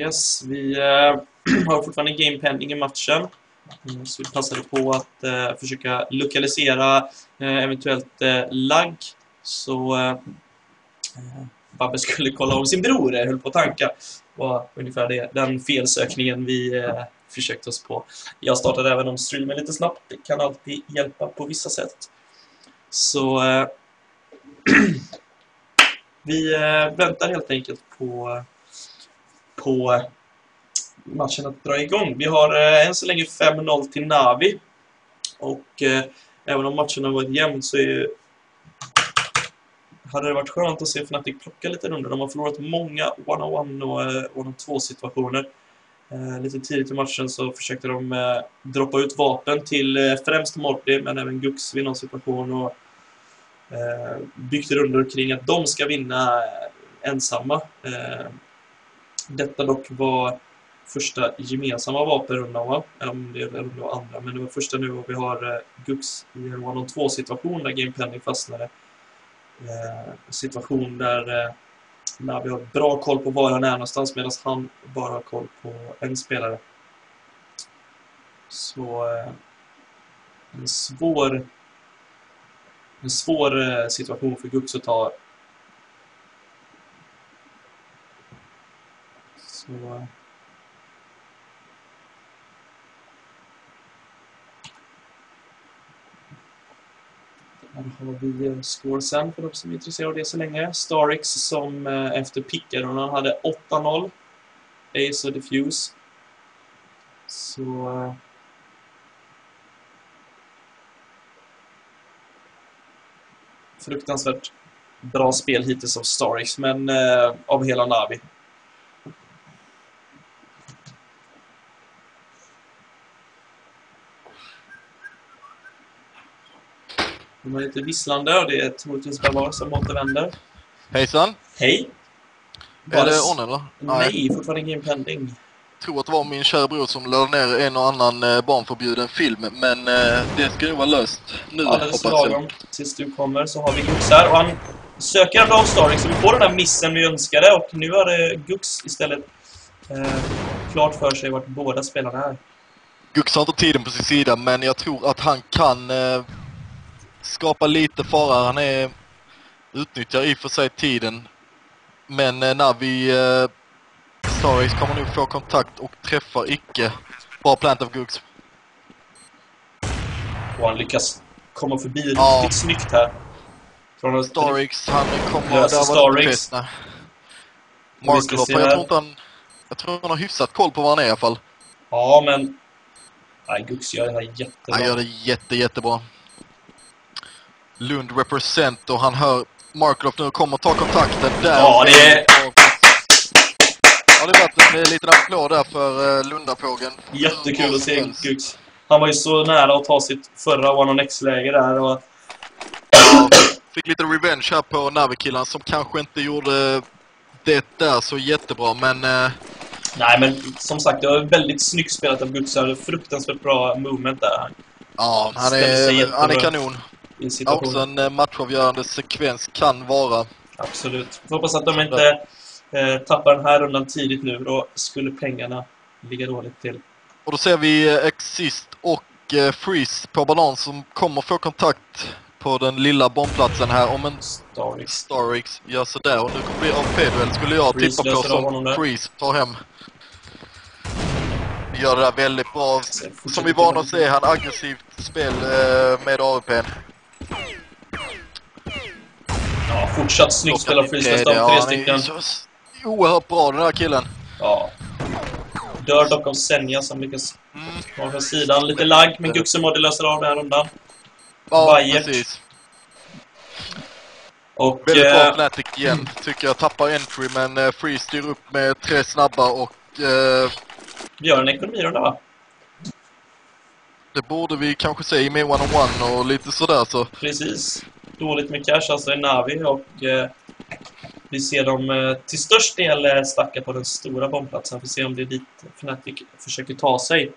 Yes, vi har fortfarande game pending i matchen. Så vi passade på att försöka lokalisera eventuellt lagg. Så Babbe skulle kolla om sin bror höll på att tanka. Var ungefär den felsökningen vi försökte oss på. Jag startade även om streamen lite snabbt. Det kan alltid hjälpa på vissa sätt. Så vi väntar helt enkelt på matchen att dra igång. Vi har än så länge 5-0 till Navi. Och även om matchen har varit jämn så hade det varit skönt att se Fnatic plocka lite runder. De har förlorat många one-on-one och one-on-2 situationer. Lite tidigt i matchen så försökte de droppa ut vapen till främst Morty men även Gux vid någon situation och byggt runder kring att de ska vinna ensamma. Detta dock var första gemensamma vapenrundan, va? Om det var andra, men det var första nu och vi har Gux i en one-on-2 situation där Game Pending fastnade. Situation där när vi har bra koll på var han är någonstans medan han bara har koll på en spelare. Så en svår situation för Gux att ta. Så här har vi score sen för de som är intresserade av det så länge. Starix som efter pickarna hade 8-0. Ace och Diffuse. Så fruktansvärt bra spel hittills av Starix, men av hela Navi. De är lite visslande och det är troligtvis Bavar som återvänder. Hejsan. Hej. Är det on eller? Nej, fortfarande game pending. Jag tror att det var min kära bror som lade ner en och annan barnförbjuden film, men det ska ju vara löst nu. Alldeles lagom. Tills du kommer så har vi Gux här och han söker en bra Starix så vi får den här missen vi önskade och nu har det Gux istället klart för sig vart båda spelarna är. Gux har inte tiden på sin sida, men jag tror att han kan skapa lite fara. Han utnyttjar i och för sig tiden, men när vi Starix kommer nu få kontakt och träffar icke. Bra plant av Gux. Och han lyckas komma förbi riktigt snyggt här. Starix, han kommer där Starix. Markloff, jag tror han har hyfsat koll på vad han är i alla fall. Ja, men Gux gör det här jättebra. Han gör det jättebra. Lund represent och han hör Markloff nu kommer ta kontakten där. Ja, det är... Ja, det har varit en liten applåd där för Lundapågen. Jättekul att se Gux. Han var ju så nära att ta sitt förra one-on-X-läge där och... Ja, fick lite revenge här på Navikillan som kanske inte gjorde det där så jättebra, men... Nej, men som sagt, det var väldigt snyggt spelat av Gux. Det var fruktansvärt bra movement där. Ja, han är kanon. Också en matchavgörande sekvens kan vara. Absolut. Jag hoppas att de inte tappar den här rundan tidigt nu. Då skulle pengarna ligga dåligt till. Och då ser vi Exist och Freeze på balans som kommer få kontakt på den lilla bombplatsen här om en Starix gör sådär. Och nu kommer det bli AFP-duell skulle jag tippa på som Freeze tar hem. Gör det där väldigt bra. Som vi vana att se, han aggressivt spel med AWP:n. Ja, fortsatt snyggt spel av Freeze av 3 stycken. Oerhört bra den här killen. Ja. Dör dock av Senja som lyckas vara från sidan. Lite lag, men Guxemoddy löser av den här rundan. Ja, precis. Och väldigt bra Fnatic igen. Tycker jag tappar entry, men Freeze styr upp med 3 snabba och... gör en ekonomirunda, va? Det borde vi kanske se med one-on-one och lite sådär så. Precis. Dåligt med cash alltså i Navi och vi ser dem till störst del stacka på den stora bombplatsen. Vi får se om det är dit Fnatic försöker ta sig.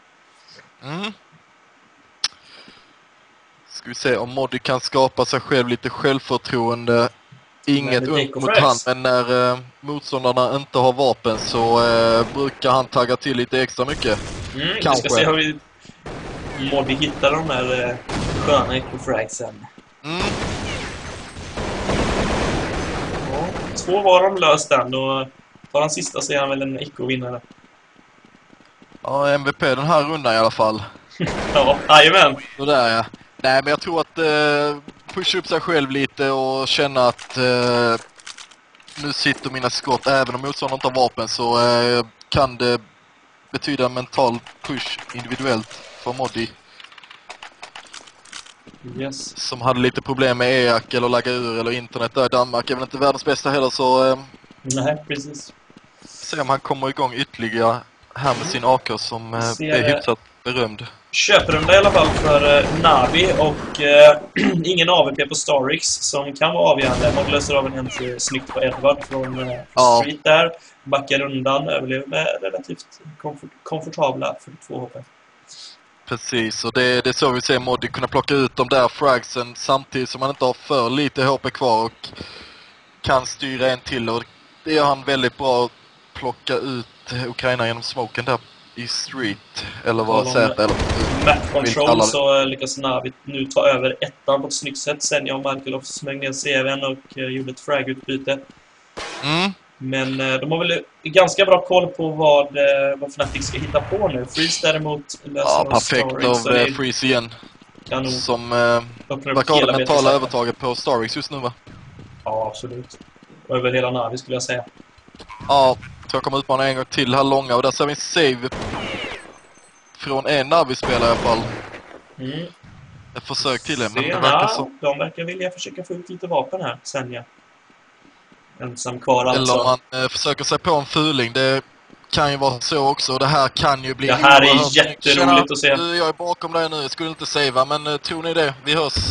Ska vi se om Moddy kan skapa sig själv lite självförtroende. Inget Men ont mot han, men när motståndarna inte har vapen så brukar han tagga till lite extra mycket. Vi ska se hur vi Moddy hittar de där sköna ecofragsen. Ja, 2 var de löst den, och tar han sista så är han väl en eco-vinnare. Ja, MVP den här rundan i alla fall. Ja, jajamän. Så där, ja. Nej, men jag tror att pusha upp sig själv lite och känna att nu sitter mina skott. Även om motståndaren inte har vapen så kan det betyda en mental push individuellt för Moddy. Yes. Som hade lite problem med EAC eller lagga ur eller internet där i Danmark. Är väl inte världens bästa heller, så nej, precis. se om han kommer igång ytterligare här med sin AK som är hyfsat berömd. Köprunda i alla fall för Navi, och ingen AVP på Starix som kan vara avgörande. Man löser av en entry snyggt på Edward från Street där. Backar undan, överlever med relativt komfortabla 42 HP. Precis, och det är så vi ser Moddy kunna plocka ut de där fragsen samtidigt som han inte har för lite HP kvar och kan styra en till, och det gör han väldigt bra, att plocka ut Ukraina genom smoken där i Street, eller vad säger det? Map control, så lyckas Navi nu ta över ettan på ett snyggt sätt. Sen jag och Markelov smög ner CVn och gjorde ett frag-utbyte. Men de har väl ganska bra koll på vad Fnatic ska hitta på nu. Freeze däremot löser perfekt av Freeze igen. Kanon. Som verkar ha det mentala övertaget på Starix just nu, va? Ja, absolut. Och över hela Navi skulle jag säga. Ja, så jag kommer utmana en gång till här långa, och där ser vi en save från en Navi-spelare i alla fall. Ett försök till det, men det verkar så. De verkar vilja försöka få ut lite vapen här, Senja. Ensam kvar alltså. Eller om man försöker sig på en fuling, det kan ju vara så också. Det här kan ju bli... Det här är jätteroligt att se. Jag är bakom dig nu, jag skulle inte savea, men tror ni det? Vi hörs.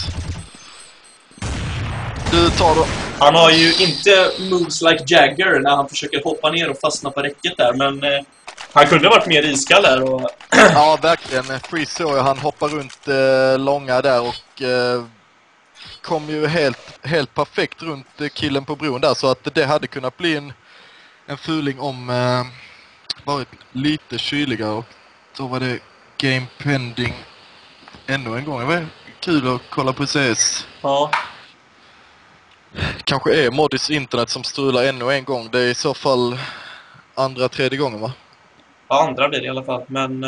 Du tar då. Han har ju inte moves like Jagger när han försöker hoppa ner och fastna på räcket där, men han kunde ha varit mer iskall där. Och ja, verkligen. Freeze såg jag, han hoppar runt långa där och kom ju helt perfekt runt killen på bron där, så att det hade kunnat bli en fuling om varit lite kyligare, och då var det game pending ännu en gång. Det var kul att kolla på CS. Ja. Kanske är Moddys internet som strular ännu en gång. Det är i så fall andra, tredje gången, va? Ja, andra blir det i alla fall, men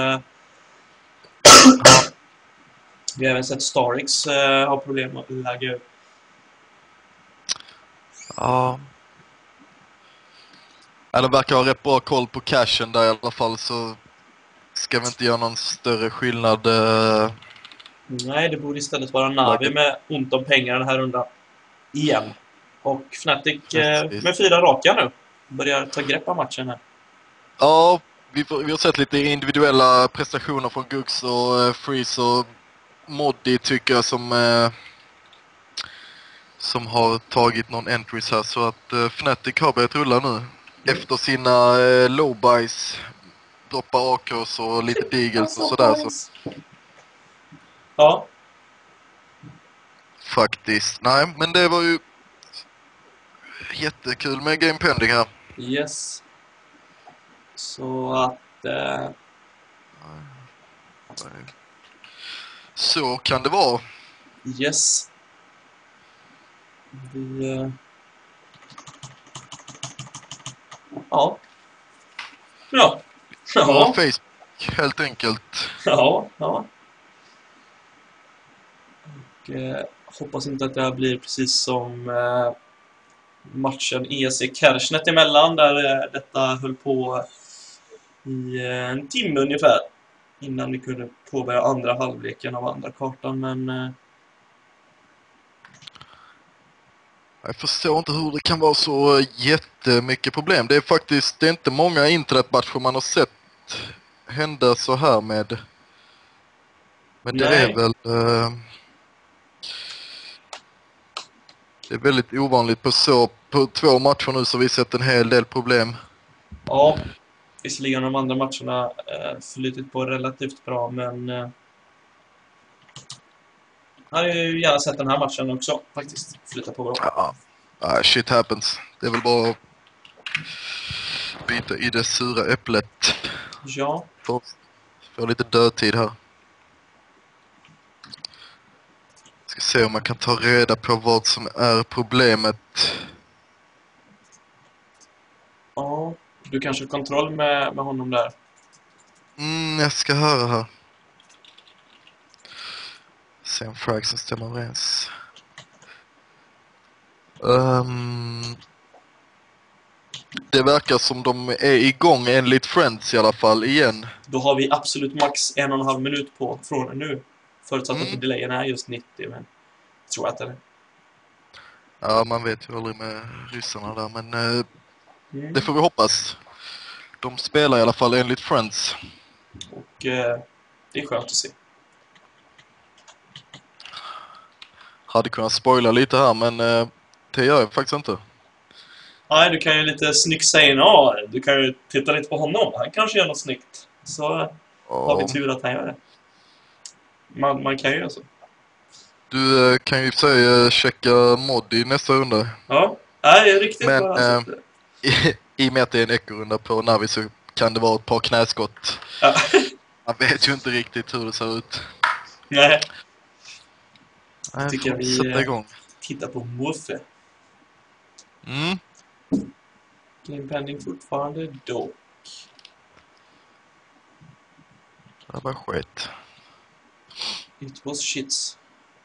vi har även sett Starix ha problem att lägga upp. Ja. Eller verkar ha rätt bra koll på cashen där i alla fall, så ska vi inte göra någon större skillnad. Nej, det borde istället vara Navi med ont om pengar den här rundan. Igen. Och Fnatic med 4 raka nu börjar ta grepp av matchen här. Ja, vi har sett lite individuella prestationer från Gux och Freeze och Moddy tycker jag som har tagit någon entries här, så att Fnatic har börjat rulla nu. Efter sina low-buys, droppar AKs och lite Deagles och sådär. Så. Ja. Faktiskt. Nej, men det var ju jättekul med game pending här. Yes. Så att... Så kan det vara. Yes. Vi... Ja. Ja. Ja. Facebook, helt enkelt. Ja. Och, hoppas inte att det här blir precis som matchen EC Kersnet emellan, där detta höll på i en timme ungefär innan vi kunde påbörja andra halvleken av andra kartan, men jag förstår inte hur det kan vara så jättemycket problem. Det är inte många internetmatcher man har sett hända så här med. Men det är väl det är väldigt ovanligt på 2 matcher nu, så vi sett en hel del problem. Ja, visserligen de andra matcherna flyttit på relativt bra, men jag hade ju gärna sett den här matchen också faktiskt flytta på bra. Ja, Shit happens. Det är väl bara att bita i det sura äpplet. Ja. Få lite dödtid här. Ska se om man kan ta reda på vad som är problemet. Ja, du kanske har kontroll med honom där. Jag ska höra här. Se om fragsen stämmer överens. Det verkar som de är igång enligt Friends i alla fall igen. Då har vi absolut max 1,5 minut på från nu. Förutsatt att delayen är just 90, men jag tror att det är. Ja, man vet ju aldrig med ryssarna där, men det får vi hoppas. De spelar i alla fall enligt Friends. Och det är skönt att se. Hade kunnat spoila lite här, men det gör jag faktiskt inte. Nej, du kan ju lite snyggt säga, ja, du kan ju titta lite på honom. Han kanske gör något snyggt. Så har vi tur att han gör det. Man kan ju göra så. Du kan ju i och för sig checka mod i nästa runda. Ja, nej, det är riktigt. Men i och med att det är en ekorunda på Navi så kan det vara ett par knäskott. Ja. Man vet ju inte riktigt hur det ser ut. Nej. Nej, Tycker vi sätta igång. Titta på Muffe. Game pending fortfarande dock. Det var skit. It was shits.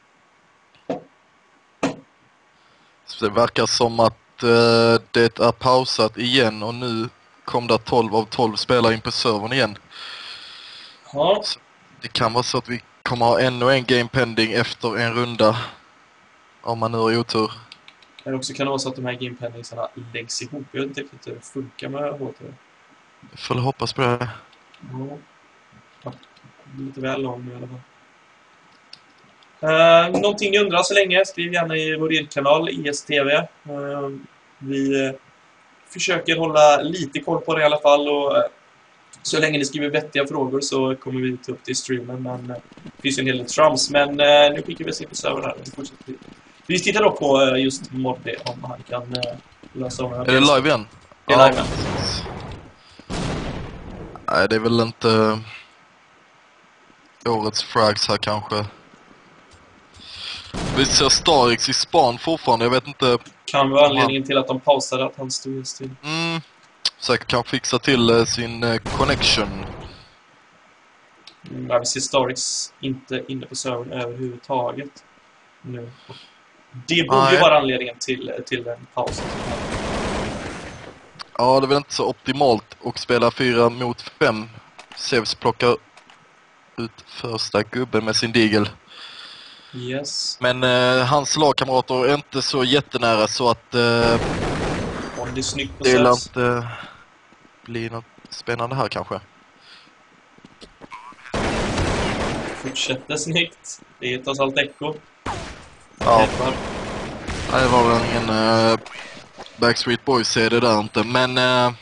Så det verkar som att det är pausat igen och nu kom det 12 av 12 spelare in på servern igen. Ja. Så det kan vara så att vi kommer ha ännu en game pending efter en runda. Om man nu har otur. Det också kan vara så att de här game pendingsarna läggs ihop. Jag vet inte riktigt hur det funkar med HT. Jag får hoppas på det. Ja. Lite väl lång i alla fall. Någonting ni undrar så länge, skriv gärna i vår irrkanal ISTV. Vi försöker hålla lite koll på det i alla fall, och så länge ni skriver vettiga frågor så kommer vi ta upp det i streamen, men det finns en hel del trams. Men nu skickar vi oss in på servern här. Vi tittar då på just Moddy, om han kan lösa om. Är det live igen? Det är live igen. Nej, det är väl inte årets frags här kanske. Vi ser Starix i span fortfarande, jag vet inte. Kan vara anledningen till att de pausade att han stod still. Säkert kan fixa till sin connection. Vi ser Starix inte inne på servern överhuvudtaget nu. Det borde ju vara anledningen till en paus. Ja, det är väl inte så optimalt att spela 4 mot 5. Sevs plockar ut första gubben med sin digel. Yes. Men hans lagkamrater är inte så jättenära, så att det är snyggt på det lär Sevs. inte bli något spännande här kanske. Fortsätter snyggt. Det är trots allt Echo. Ja. Det var väl ingen Backstreet Boys är det där inte. Men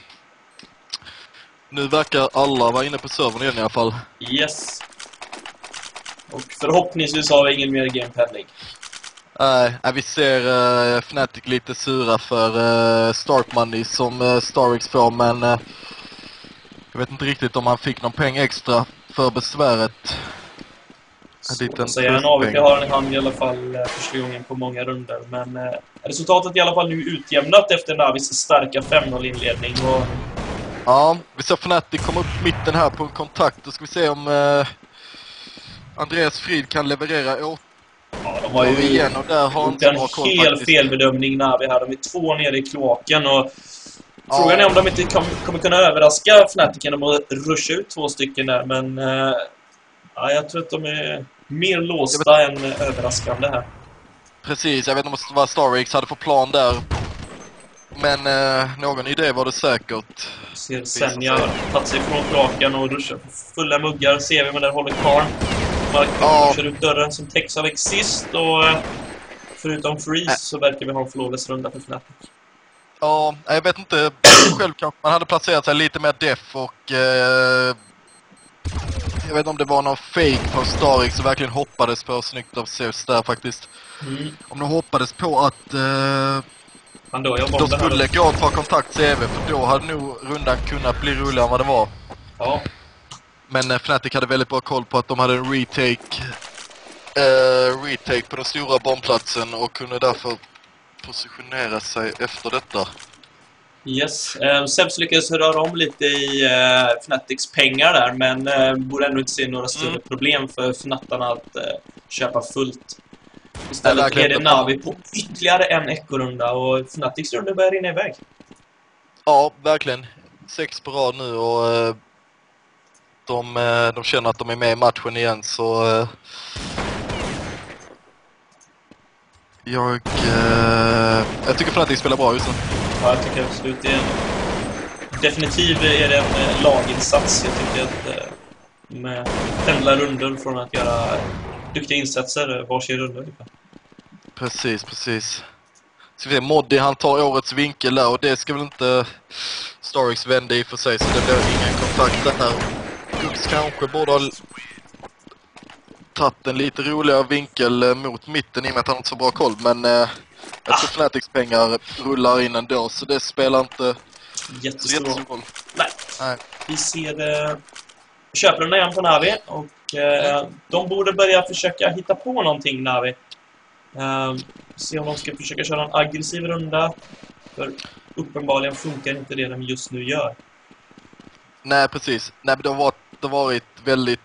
nu verkar alla vara inne på servern igen i alla fall. Yes. Och förhoppningsvis har vi ingen mer game pending. Vi ser Fnatic lite sura för Start Money som Starix får, men jag vet inte riktigt om han fick någon peng extra för besväret. Så en AVP har en hand i alla fall första gången på många runder. Men resultatet är i alla fall nu utjämnat efter Navis starka 5-0 inledning. Och... Ja, vi ser Fnatic komma upp mitten här på en kontakt. Då ska vi se om Andreas Frid kan leverera åt. Ja, de har ju igen, och där har gjort en hel felbedömning Navi här. De är 2 nere i kloaken, och frågan är om de inte kommer kunna överraska Fnatic genom att ruscha ut 2 stycken där. Men jag tror att de är mer låsta än överraskande här. Precis, jag vet inte vad Starix hade för plan där. Men någon idé var det säkert. Ser Senja tagit sig från kloaken och ruschar på fulla muggar. Ser vi, men där håller Karn. Mark kör ut dörren som täcks av Exist, och förutom Freeze så verkar vi ha en flawless runda för Fnatic. Ja, jag vet inte. Själv kanske man hade placerat sig lite mer def, och jag vet inte om det var någon fake på Starix som verkligen hoppades på snyggt av Zeus där faktiskt. Om de hoppades på att Han då jag Då skulle gå att ta kontakt CV, för då hade nog rundan kunnat bli roligare än vad det var. Ja. Men Fnatic hade väldigt bra koll på att de hade en retake på den stora bombplatsen och kunde därför positionera sig efter detta. Yes. Sebs lyckades röra om lite i Fnatics pengar där, men borde ändå inte se några större problem för Fnattarna att köpa fullt. Istället är det Navi på ytterligare en ekorrunda och Fnatics runda börjar rinna iväg. Ja, verkligen. 6 på rad nu och de känner att de är med i matchen igen, så jag tycker Fnatic spelar bra just nu. Ja, jag tycker absolut det är definitivt är det en laginsats. Jag tycker att med pendla rundor från att göra duktiga insatser varsin runda. Precis. Så vi ser, Moddy han tar årets vinkel där och det ska väl inte Starix vända i för sig, så det blir ingen kontakt där. Gux kanske borde ha tagit en lite roligare vinkel mot mitten i och med att han har inte så bra koll, men jag tror Fnatics pengar rullar in ändå, så det spelar inte jättestor roll. Nej. Vi ser köper den igen på Navi och de borde börja försöka hitta på någonting, Navi. Se om de ska försöka köra en aggressiv runda, för uppenbarligen funkar inte det de just nu gör. Nej, precis. Nej, men det har varit väldigt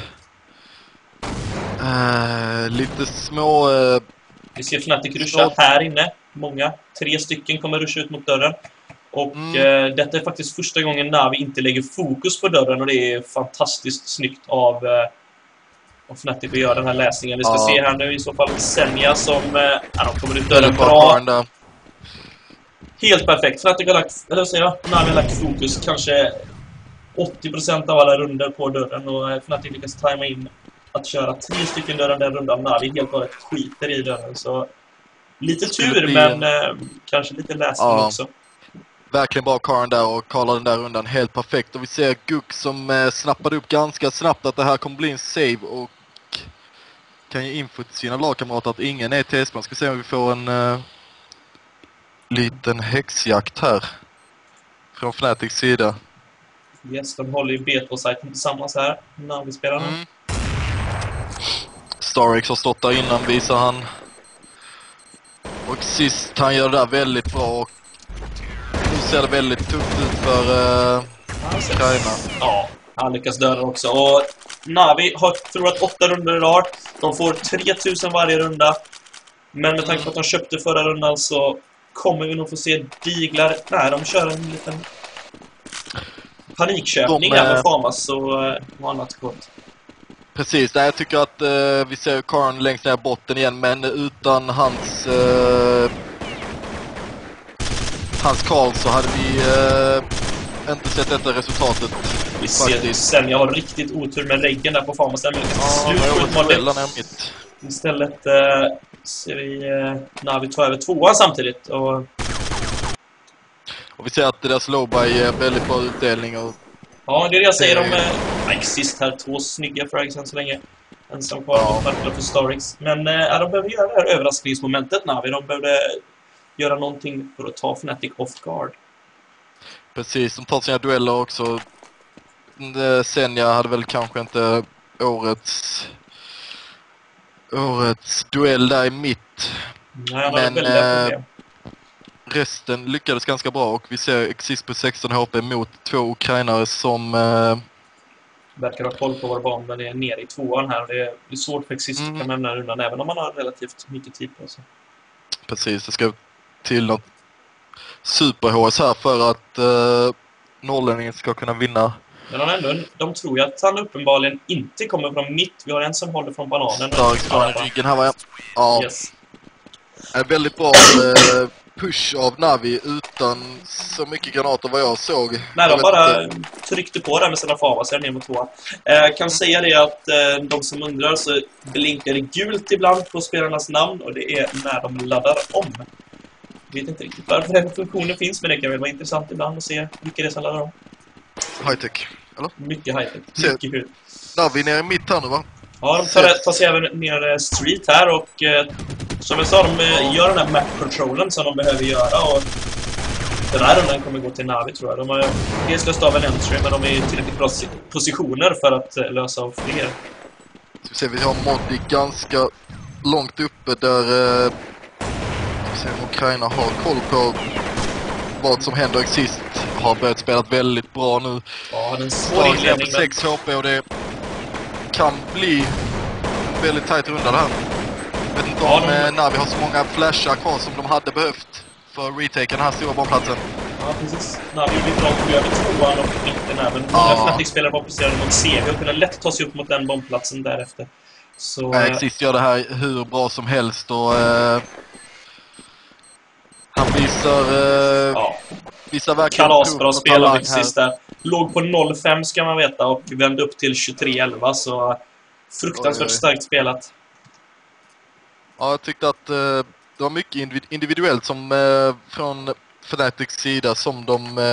lite små vi ser Fnatic ruscha här inne. Många. 3 stycken kommer ruscha ut mot dörren. Och detta är faktiskt första gången Navi inte lägger fokus på dörren, och det är fantastiskt snyggt av Fnatic att göra den här läsningen. Vi ska se här nu i så fall Senja som de kommer ut dörren bra. Helt perfekt. Fnatic har Navi har lagt fokus kanske 80% av alla runder på dörren, och Fnatic lyckas tajma in att köra 3 stycken dörrar den rundan. Navi helt bara skiter i dörren, så lite tur men kanske lite läsning också. Verkligen bra Karin där och kallar den där rundan helt perfekt. Och vi ser Gux som snappade upp ganska snabbt att det här kommer bli en save och kan ge info till sina lagkamrater att ingen är till SP. Ska se om vi får en liten häxjakt här från Fnatics sida. Yes, de håller ju B2-sajten tillsammans här när vi spelar nu. Starix har stått där innan, visar han. Och sist han gör det där väldigt bra och nu ser det väldigt tufft ut för Ukraina. Ja, han lyckas döda också. Och Navi har förlorat 8 runder i rad. De får 3000 varje runda. Men med tanke på att de köpte förra rundan så kommer vi nog få se diglar. Nej, de kör en liten panikköpning här med Famas och annat gott. Precis, jag tycker att vi ser Karin längst ner botten igen, men utan hans Karl så hade vi inte sett detta resultatet. Vi ser sen, jag har riktigt otur med läggen där på Famas. Istället ser vi Navi ta över 2 samtidigt. Och vi ser att deras lowbuy är väldigt bra utdelning. Och ja, det är det jag säger om sist här. 2 snygga frags än så länge. Ensam kvar för Starix. Men de behöver göra det här överraskningsmomentet, Navi. De behöver göra någonting för att ta Fnatic off guard. Precis, de tar sina dueller också. Senja hade väl kanske inte årets duell där i mitt. Nej, men resten lyckades ganska bra och vi ser Exist på 16 HP mot 2 ukrainare som verkar ha koll på var banan är nere i 2an här. Det är svårt för Exist att lämna undan även om man har relativt mycket tid på sig. Precis, det ska till något super-HS här för att norrlänningen ska kunna vinna. Men de tror ju att han uppenbarligen inte kommer från mitt. Vi har en som håller från bananen. Stark från ryggen här, va? Ja. Yes. En väldigt bra push av Navi utan så mycket granater vad jag såg. Nej, de bara tryckte på där med sina Famas ner mot 2. Jag kan säga det att de som undrar så blinkar det gult ibland på spelarnas namn och det är när de laddar om. Jag vet inte riktigt varför den funktionen finns, men det kan väl vara intressant ibland att se vilka det är som laddar om. High-tech, eller? Mycket high-tech, mycket kul. Navi nere i mitt här nu, va? Ja, de tar sig även ner street här och som jag sa, de gör den här map-controllen som de behöver göra, och den här rundan kommer gå till Navi, tror jag. De har dels löst av en entry, men de är i tillräckligt bra positioner för att lösa av fler. Så ser vi har Moddi ganska långt uppe där Ukraina har koll på vad som händer. Exist har börjat spela väldigt bra nu. Ja, den svår inledning. 6 HP och det kan bli väldigt tajt runda det här. Jag vet inte om Navi har så många flashar kvar som de hade behövt för retaken den här stora bombplatsen. Ja, precis. Navi gjorde bra på över tvåan och mitten även. Många Fnatic-spelare var placerade mot CV och kunde lätt ta sig upp mot den bombplatsen därefter. Så Exist gör det här hur bra som helst och han visar verkligen kalasbra spel av Exist där. Låg på 0-5 ska man veta och vände upp till 23-11, så fruktansvärt starkt spelat. Ja, jag tyckte att det var mycket individuellt som från Fnatics sida som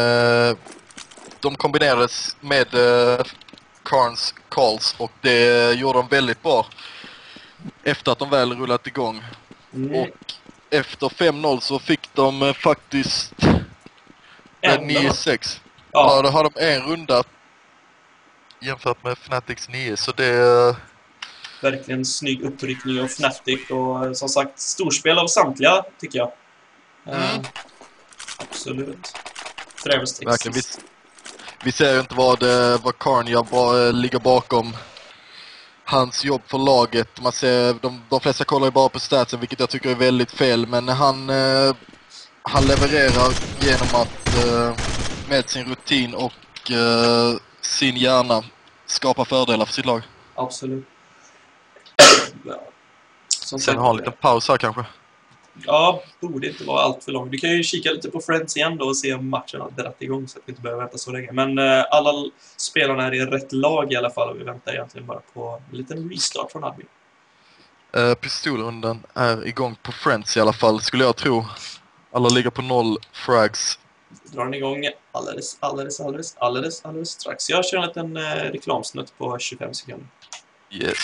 de kombinerades med Karns calls, och det gjorde de väldigt bra efter att de väl rullat igång. Och efter 5-0 så fick de faktiskt 9-6. Ja, då har de en runda jämfört med Fnatics 9, så det är verkligen snygg uppryckning av Fnatic och som sagt storspel av samtliga, tycker jag. Absolut. Främst Exist. Vi ser ju inte vad Karn ligger bakom hans jobb för laget. Man ser, de flesta kollar ju bara på statsen, vilket jag tycker är väldigt fel, men han levererar genom att med sin rutin och sin hjärna skapa fördelar för sitt lag. Absolut. Sen ha en liten paus här kanske. Ja, borde inte vara allt för lång. Du kan ju kika lite på Friends igen då och se om matchen har dratt igång, så att vi inte behöver vänta så länge. Men alla spelarna är i rätt lag i alla fall, och vi väntar egentligen bara på en liten restart från admin. Pistolrundan är igång på Friends i alla fall, skulle jag tro. Alla ligger på 0 frags. Drar den igång alldeles strax. Jag kör en liten reklamsnutt på 25 sekunder. Yes.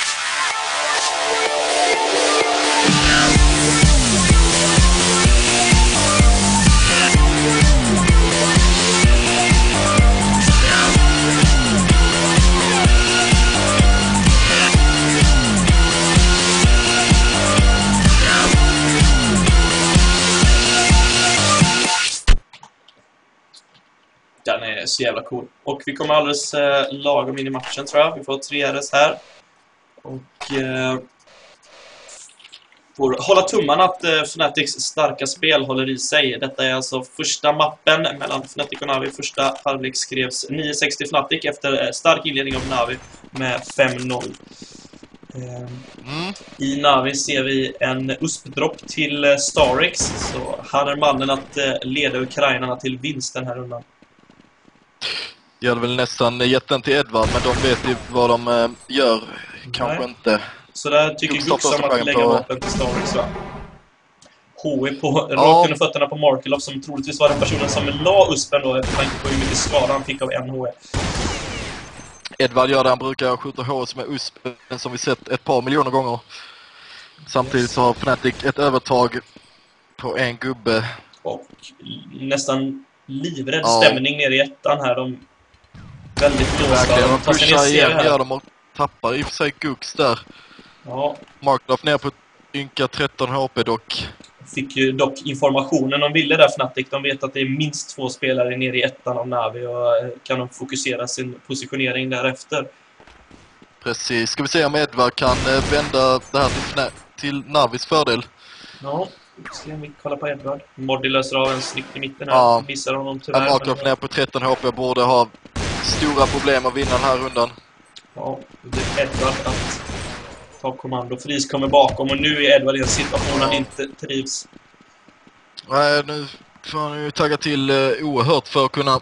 Den är så jävla cool. Och vi kommer alldeles lagom in i matchen, tror jag. Vi får 3 RS här. Och får hålla tummarna att Fnatics starka spel håller i sig. Detta är alltså första mappen mellan Fnatic och Navi. Första halvlek skrevs 9-6 till Fnatic efter stark inledning av Navi med 5-0. I Navi ser vi en USP-dropp till Starix. Så han är mannen att leda ukrainarna till vinsten här undan. Jag hade väl nästan gett den till Edvard, men de vet ju vad de gör. Kanske inte. Så där tycker Gux om att lägga vapen till Starix, va? HE på rakt under fötterna på Markelov, som troligtvis var den personen som la USPen då, efter tanke på hur mycket skada han fick av en HE. Edvard gör det, han brukar skjuta HS med USPen som vi sett ett par miljoner gånger. Samtidigt så har Fnatic ett övertag på en gubbe. Och nästan livrädd stämning nere i ettan här. De väldigt låsta. De pushar igen, gör de och tappar i och för sig Gux där. Ja. Markloff ner på ynka 13 HP dock. Fick ju dock informationen de ville där, Fnatic. De vet att det är minst 2 spelare nere i ettan av Navi, och kan de fokusera sin positionering därefter. Precis. Ska vi se om Edvard kan vända det här till Navis fördel. Ja, ska vi kolla på Edvard. Moddi löser av en snyggt i mitten här. Missar honom tyvärr. Markloff ner på 13 HP borde ha stora problem att vinna den här rundan. Ja, det är Edvard att ta kommando. Fris kommer bakom, och nu är Edvard i en situation han inte trivs. Nej, nu får han ju tagga till oerhört för att kunna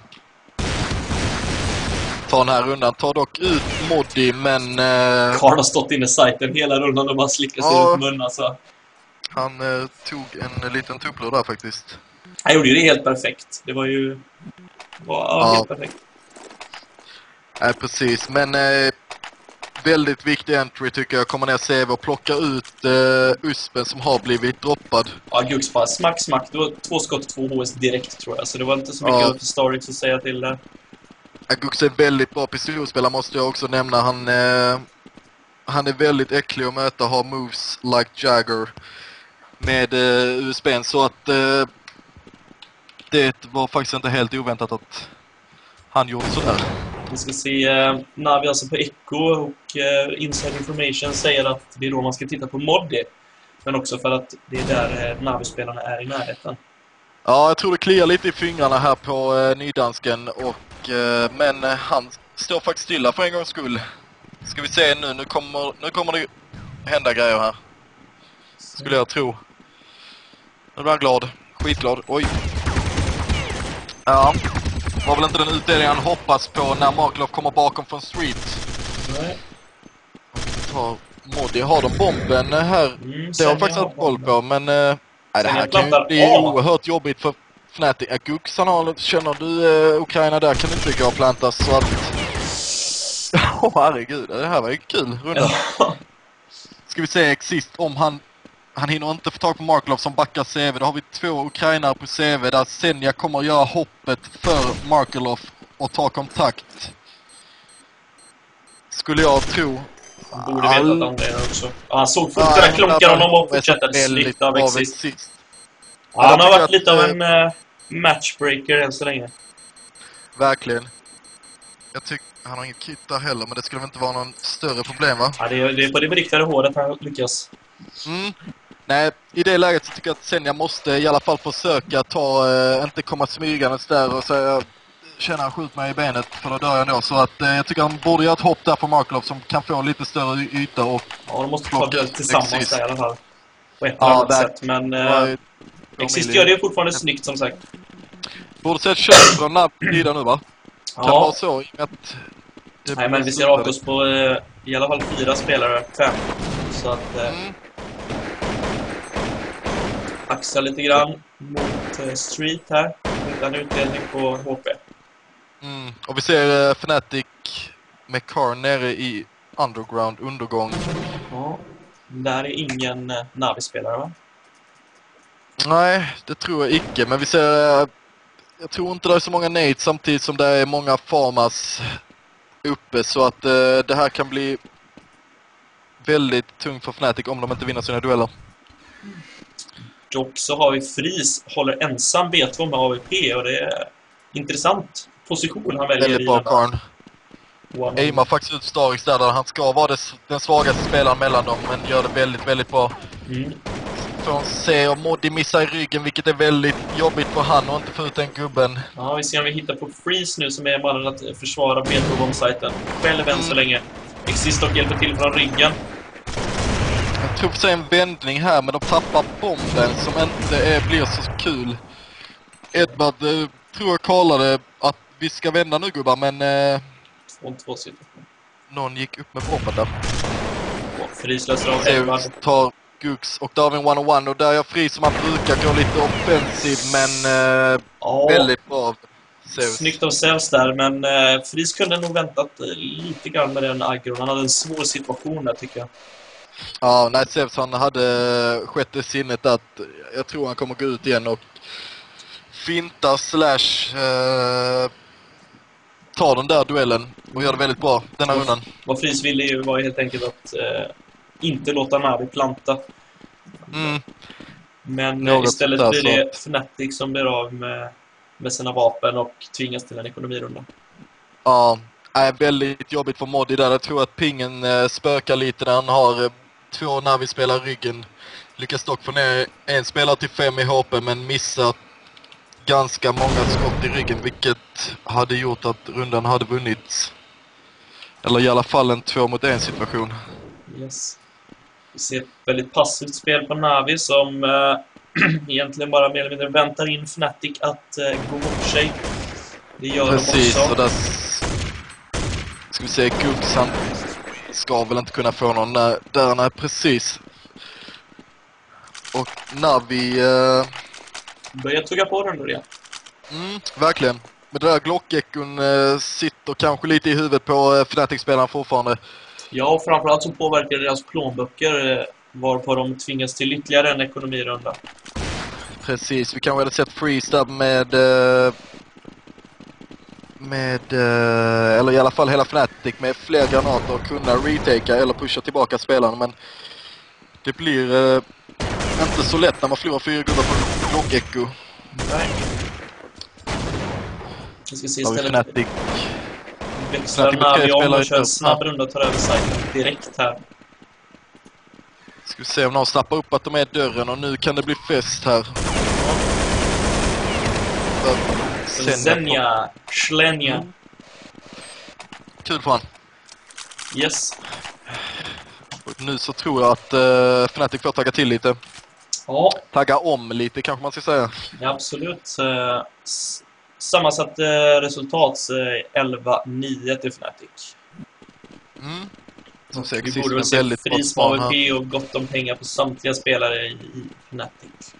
ta den här rundan. Tar dock ut Moddi, men Karl har stått inne i sajten hela rundan och bara slickar sig ut munnen, alltså. Han tog en liten tupplor där faktiskt. Han gjorde ju det helt perfekt. Det var ju helt perfekt. Nej, precis. Men väldigt viktig entry tycker jag. Kommer ner CV och plocka ut Uspen som har blivit droppad. Ja, Gux bara smack. Det var 2 skott, 2 HS direkt tror jag. Så det var inte så mycket för Starix att säga till där. Gux är väldigt bra pistolspelare måste jag också nämna. Han är väldigt äcklig att möta, har moves like Jagger med USBn. Så att det var faktiskt inte helt oväntat att han gjorde sådär. Vi ska se Navi alltså på Echo och Inside Information säger att det är då man ska titta på Moddy. Men också för att det är där Navi-spelarna är i närheten. Ja, jag tror det kliar lite i fingrarna här på nydansken. Men han står faktiskt stilla för en gångs skull. Ska vi se nu kommer det hända grejer här. Skulle jag tro. Nu blir han glad. Skitglad. Oj. Ja. Var väl inte den utdelningen han hoppas på när Marklov kommer bakom från street. Nej. Moddy har de bomben här. Det har jag faktiskt haft koll på. Men det här kan ju bli oerhört jobbigt för Fnatic. Gux, känner du Ukraina där kan du inte gå och plantas så att... herregud, det här var ju kul runda. Ska vi se sist om han hinner inte få tag på Marklov som backar CV. Då har vi 2 ukrainare på CV där Senja kommer att göra hoppet för Marklov och ta kontakt. Skulle jag tro. Han borde veta att han är också. Han såg fort där klonkar honom och fortsätter snyggt av Exist. Ja, han har varit lite av en matchbreaker än så länge. Verkligen. Jag tycker han har inget kit där heller, men det skulle väl inte vara någon större problem, va? Ja, det är på det beriktade håret han lyckas. Nej, i det läget så tycker jag att Senja måste i alla fall försöka inte komma smygandes där och säga känner han skjut mig i benet för då dör jag ändå. Så att jag tycker han borde göra ett hopp där på Marklov som kan få lite större yta och... Ja, de måste ta det tillsammans där i alla fall. På ett eller annat sätt, men... Exist gör det fortfarande snyggt som sagt. Borde se ett kött från Navi nu, va? Kan det vara så att... Nej, men vi ser Akos på i alla fall 4 spelare, 5. Så att... axa lite grann mot Street här. Utan utdelning på HP. Och vi ser Fnatic med Car nere i undergång. Ja, där är ingen Navi-spelare, va? Nej, det tror jag icke. Men vi ser... jag tror inte det är så många nades samtidigt som det är många farmas uppe. Så att det här kan bli väldigt tungt för Fnatic om de inte vinner sina dueller. Dock så har vi Fris, håller ensam B2 med AVP och det är intressant position han väljer. Väldigt bra Karn. Aimar faktiskt ut Starix där han ska vara den svagaste spelaren mellan dem, men gör det väldigt, väldigt bra. Från C och Moddy missar i ryggen, vilket är väldigt jobbigt för han och inte få ut den gubben. Ja, vi ser om vi hittar på Freeze nu som är mannen att försvara B2-bombsajten. Själv än så länge. Exist dock hjälper till från ryggen. Jag tror för en vändning här, men de tappar bomben som inte blir så kul. Edvard tror jag kallade att vi ska vända nu gubbar, men 2-2 situation. Någon gick upp med bomben där. Freeze löser av Edvard. Tar Gux och Darwin 101 och där jag fri som man brukar gå lite offensiv, men väldigt bra. Zeus. Snyggt av Zeus där, men Fris kunde nog väntat lite grann med den aggron. Han hade en svår situation där tycker jag. Ja, nej, Zeus han hade sjätte sinnet att jag tror han kommer gå ut igen och finta / ta den där duellen och gör det väldigt bra den här rundan. Vad Fris ville ju var helt enkelt att inte låta Navi planta. Men istället blir det Fnatic som blir av med sina vapen och tvingas till en ekonomirunda. Ja, är väldigt jobbigt för Moddy där. Jag tror att pingen spökar lite när han har 2 Navi-spelare i ryggen. Lyckas dock få ner en spelare till 5 i HP men missat ganska många skott i ryggen, vilket hade gjort att rundan hade vunnits. Eller i alla fall en 2-mot-1 situation. Yes. Vi ser ett väldigt passivt spel på Navi som egentligen bara mer eller mindre väntar in Fnatic att gå bort sig. Det gör precis, de också. Och där ska vi se, Gux han ska väl inte kunna få någon där, nej, precis. Och Navi börjar tugga på den då igen. Verkligen. Men det där Glock-ekon sitter kanske lite i huvudet på Fnatic-spelaren fortfarande. Ja, och framförallt så påverkar deras plånböcker varpå de tvingas till ytterligare en ekonomirunda. Precis, vi kanske hade sett Freeze där eller i alla fall hela Fnatic med fler granater och kunna retakea eller pusha tillbaka spelarna, men det blir inte så lätt när man förlorar 4 gubbar på Glock Echo. Nej. Vi ska se Då har vi istället. Fnatic. Växlar Navi om och kör en snabb runda, tar över sajten direkt här. Ska vi se om någon snappar upp att de är i dörren, och nu kan det bli fest här. Zenja, Schlenja. Kul för han. Yes. Och nu så tror jag att Fnatic får tagga till lite. Ja. Tagga om lite kanske man ska säga. Ja, absolut. Sammansatt resultat 11-9 till Fnatic. Som Vi borde väl se fris med AVP och gott om pengar på samtliga spelare i Fnatic.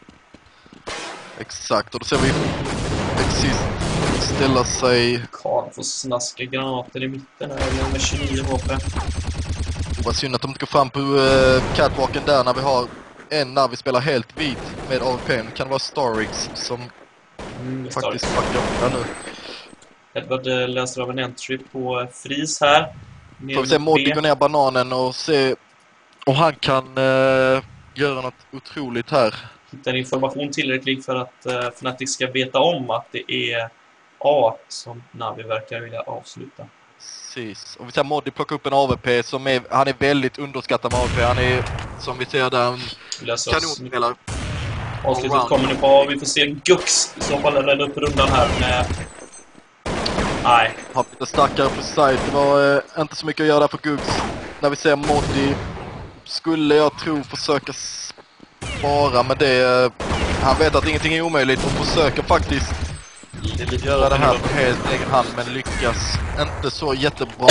Exakt, och då ser vi Exist ställa sig. Karl får snaska granater i mitten här med 29 HP. Det var synd att de inte går fram på catwalken där när vi har när vi spelar helt vit med AVP. Kan det vara Starrix som faktiskt fuckar där nu. Edward läser av en entry på fris här. Får vi se Moddy gå ner bananen och se om han kan göra något otroligt här. Hittar information tillräcklig för att Fnatic ska veta om att det är A som Navi verkar vilja avsluta. Precis. Och vi ser Moddy plocka upp en AVP som han är väldigt underskattad med AVP. Han är, som vi ser där, en kanonspelare. Avslutet kommer nu på A. Vi får se Gux i så fall rädda upp rundan här med... Nej. Har lite starkare på site. Det var inte så mycket att göra där för Gux. När vi ser Moddy skulle jag tro försöka spara med det. Han vet att ingenting är omöjligt och försöker faktiskt göra det här på helt egen hand, men lyckas inte så jättebra.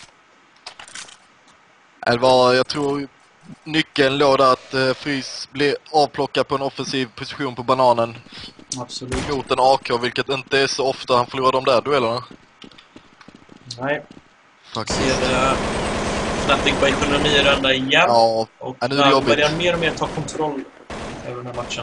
Jag tror nyckeln låg där att Frys blir avplockad på en offensiv position på bananen. Absolut. Mot en AK, vilket inte är så ofta han förlorar de där duellerna. Nej. Faktiskt. Ser Fnatic på ekonomirunda igen. Ja, och nu är det jobbigt. börjar mer och mer ta kontroll över den här matchen.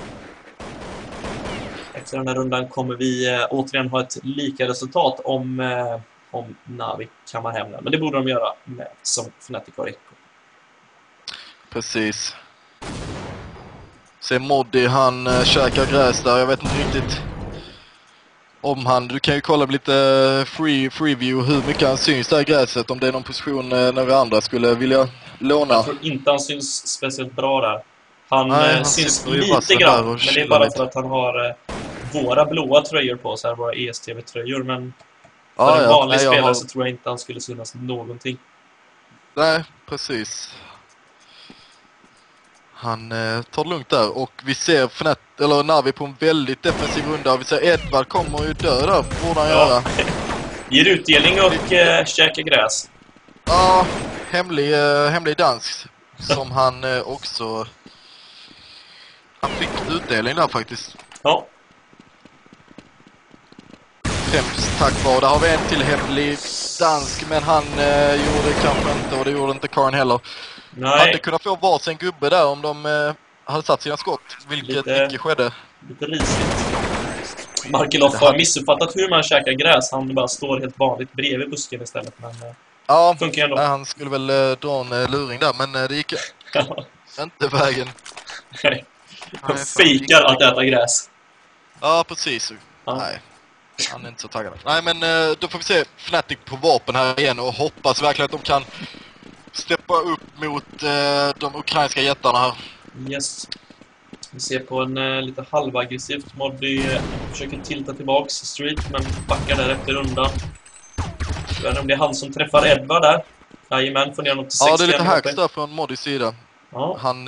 Efter den här rundan kommer vi återigen ha ett lika resultat om Navi kammar hem den. Men det borde de göra med, som Fnatic har rätt på. Precis. Se Moddy, han käkar gräs där. Jag vet inte riktigt om han... Du kan ju kolla lite freeview hur mycket han syns där i gräset. Om det är någon position några andra skulle vilja låna. Jag tror inte han syns speciellt bra där. Han syns lite grann, men det är bara för att han har våra blåa tröjor på sig, våra ESTV-tröjor. Men för en vanlig spelare så tror jag inte han skulle synas någonting. Nej, precis. Han tar det lugnt där, och vi ser Navi på en väldigt defensiv runda. Vi ser Edvard kommer ju dö där, borde han göra. Ger utdelning och käkar gräs. Ja, hemlig dans som han också... Han fick utdelning där faktiskt. Ja. Främst tack vare. Där har vi en till hemlig dansk, men han gjorde kanske inte, och det gjorde inte Karin heller. Nej. Hade kunnat få varsin gubbe där om de hade satt sina skott, vilket inte skedde. Lite risigt. Markelov har missuppfattat hur man käkar gräs. Han bara står helt vanligt bredvid busken istället. Men ja, funkar ändå. Han skulle väl dra en luring där, men det gick inte vägen. Nej. Han fejkar att äta gräs. Ja, precis. Ja. Nej, han är inte så taggad. Nej, men då får vi se Fnatic på vapen här igen och hoppas verkligen att de kan steppa upp mot de ukrainska jättarna här. Yes. Vi ser på en lite halvaggressivt Moddy försöker tilta tillbaks Street, men backar där efter rundan. Jag vet inte om det är han som träffar Edvard där. Jajamän, får ner något till 60. Ja, det är lite hacks där från Moddys sida. Ja. Han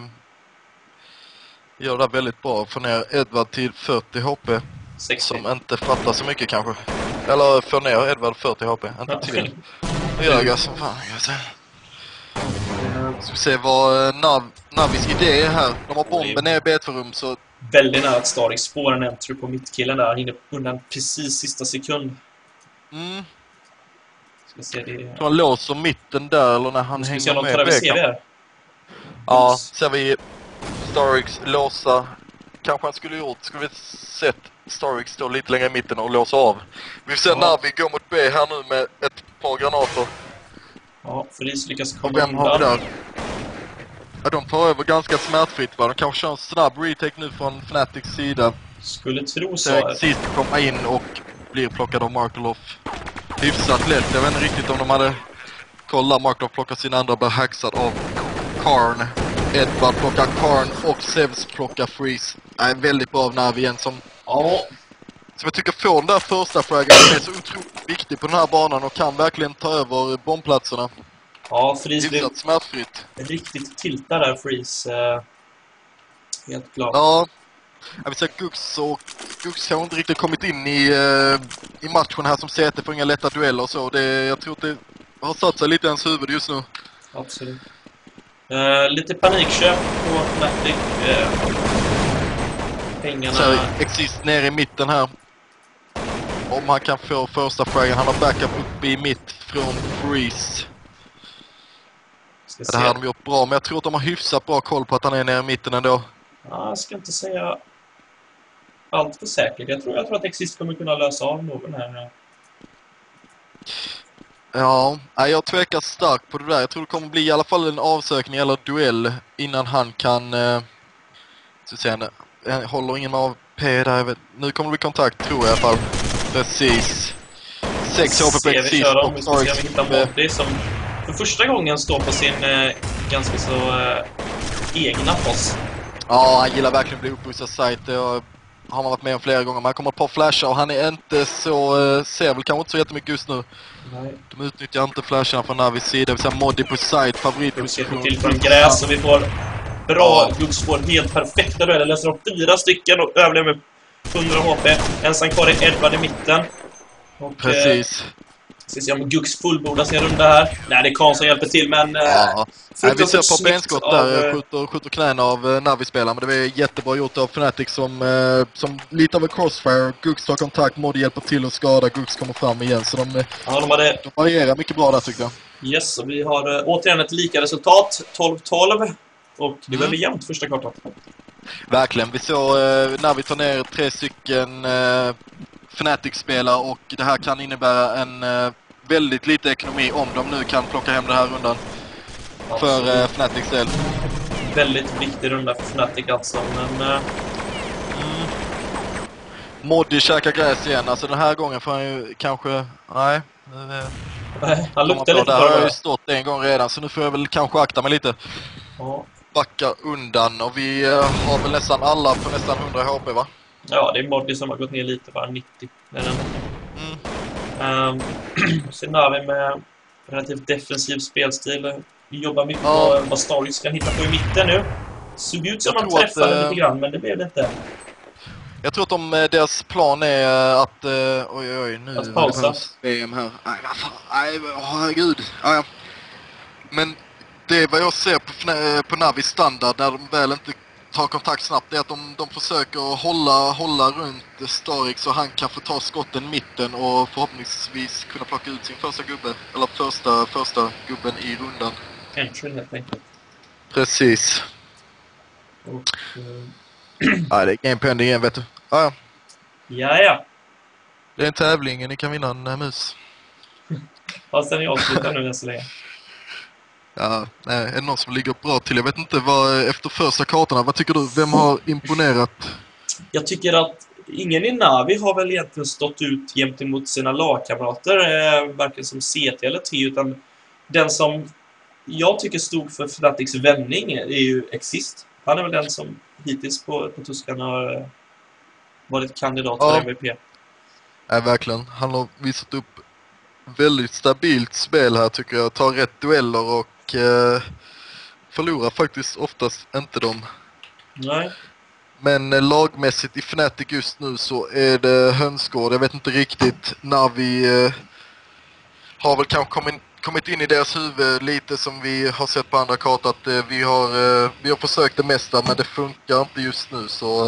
gör det väldigt bra. Får ner Edvard till 40 HP. 60. Som inte fattar så mycket kanske. Eller får ner Edvard 40 HP. Inte till. Det gör jag som fan. Ska vi se vad Navis idé är här. De har bomben ner i B2-rum, så... Väldigt nära att Starrix spår en entry på mittkillen där. Han hinner undan precis sista sekund. Ska se det. Så han låser mitten där eller när han hänger med. med Ser vi här? Ja, ser vi Starrix låsa. Kanske han skulle gjort. Skulle vi sett Starrix stå lite längre i mitten och låsa av. Vi ser när vi går mot B här nu med ett par granater. Ja, Freeze lyckas komma och vem har vi där? Ja, de tar över ganska smärtfritt, va? De kanske kör en snabb retake nu från Fnatics sida. Skulle tro så. Sist komma in och blir plockad av Markeloff. Hyfsat lätt. Jag vet inte riktigt om de hade kollat. Markeloff plockar sin andra, blir hacksad av Karn. Edvard plockar Karn och Sevs plockar Freeze. Är väldigt bra av Navi igen som... Ja. Så jag tycker få den där första fragen är så otroligt viktig på den här banan och kan verkligen ta över bombplatserna. Ja, Freeze blev smärtfritt. Riktigt tiltar där, Freeze. Helt klart. Ja. Jag vill säga Gux har inte riktigt kommit in i matchen här som CT för inga lätta dueller och så. Jag tror att det har satt sig lite i hans huvud just nu. Absolut. Lite panikköp på Fnatic. Pengarna... Så Exist ner i mitten här. Om han kan få första fragen. Han har backup uppe i mitt från Freeze. Det här har de gjort bra, men jag tror att de har hyfsat bra koll på att han är nere i mitten ändå. Ja, jag ska inte säga allt för säkert. Jag tror att Exist kommer kunna lösa av någon här. Ja, jag tvekar starkt på det där. Jag tror det kommer bli i alla fall en avsökning eller duell innan han kan... så säga, jag håller ingen av P där. Jag vet. Nu kommer det bli kontakt, tror jag i alla fall. Precis. 6 HP på Exist. Vi ska hitta Moddy som för första gången står på sin ganska så egna post. Ja, han gillar verkligen att bli uppbussad site. Har man varit med om flera gånger. Man kommer ett par flashar och han är inte så... ser väl kanske inte så jättemycket just nu. Nej. De utnyttjar inte flasharna från Navis sida. Vi ser Moddy på site, favoritposition. Till från gräs och vi får bra. Gux får helt perfekta dueller. Läser upp 4 stycken och överlever med 100 HP. Ensam kvar är Edvard i mitten. Och, precis. Ska se om Gux fullbordas sin runda här. Nej, det är Karl som hjälper till, men... vi ser på benskott där, skjuter knäna av Navi-spelaren. Men det är jättebra gjort av Fnatic som lite av en crossfire. Gux tar kontakt, Moddy hjälper till att skada. Gux kommer fram igen, så de varierar mycket bra där, tycker jag. Yes, och vi har återigen ett lika resultat. 12-12. Och det var jämnt första kartan. Verkligen, vi såg när vi tar ner 3 stycken Fnatic-spelare och det här kan innebära en väldigt lite ekonomi om de nu kan plocka hem det här rundan för Fnatics del. Väldigt viktig runda för Fnatic alltså, men... Moddy käkar gräs igen, alltså den här gången får han ju kanske... Nej, han luktar lite. Det har jag ju stått en gång redan, så nu får jag väl kanske akta mig lite. Ja. Backa undan och vi har väl nästan alla på nästan 100 HP, va? Ja, det är Moddy som har gått ner lite, bara 90. Sen har vi med relativt defensiv spelstil. Vi jobbar mycket på vad Starrix kan hitta på i mitten nu. Såg ut som man träffade lite grann, men det blev det inte. Jag tror att deras plan är att... oj, nu... Att pausa. VM här. Nej, vad fan. Nej, herregud. Ja. Men det är vad jag ser på Navis standard när de väl inte tar kontakt snabbt, det är att de försöker hålla runt Starrix så han kan få ta skotten i mitten och förhoppningsvis kunna plocka ut sin första gubbe, eller första gubben i rundan. Entry helt enkelt. Precis. Och, ja, det är game pending igen, vet du. Ja. Det är en tävling, ni kan vinna en mus. Ja, sen är jag avslutad nu så länge. Ja, nej, är det någon som ligger bra till? Jag vet inte vad efter första kartorna, vad tycker du? Vem har imponerat? Jag tycker att ingen i Navi har väl egentligen stått ut gentemot sina lagkamrater, varken som CT eller T, utan den som jag tycker stod för Fnatics vändning är ju Exist. Han är väl den som hittills på Tuskan har varit kandidat för MVP. Ja, verkligen. Han har visat upp väldigt stabilt spel här, tycker jag. Tar rätt dueller och förlorar faktiskt oftast inte dem. Nej. Men lagmässigt i Fnatic just nu så är det hönsgård. Jag vet inte riktigt när vi har väl kanske kommit in i deras huvud lite som vi har sett på andra kartor att vi har försökt det mesta men det funkar inte just nu, så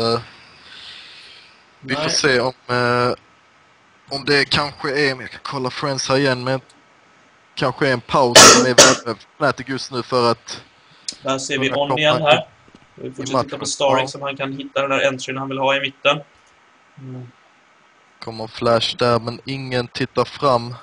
vi får se om det kanske är... Jag kan kolla Friends här igen, men kanske är en paus som är väldigt Fnatic just nu för att... Där ser vi On igen här. Vi fortsätter titta på Starix som han kan hitta den där entryn han vill ha i mitten. Kommer Flash där, men ingen tittar fram.